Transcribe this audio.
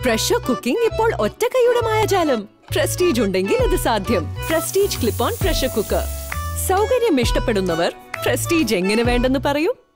Pressure cooking ഇപ്പോൾ ഒറ്റ കൈയുടെ മായാജാലം. പ്രസ്റ്റീജ് ഉണ്ടെങ്കിൽ ഇത് സാധ്യം. Prestige clip on pressure cooker. സൗകര്യം ഇഷ്ടപ്പെടുന്നവർ പ്രസ്റ്റീജ് എങ്ങനെ വേണ്ടെന്ന് പറയൂ.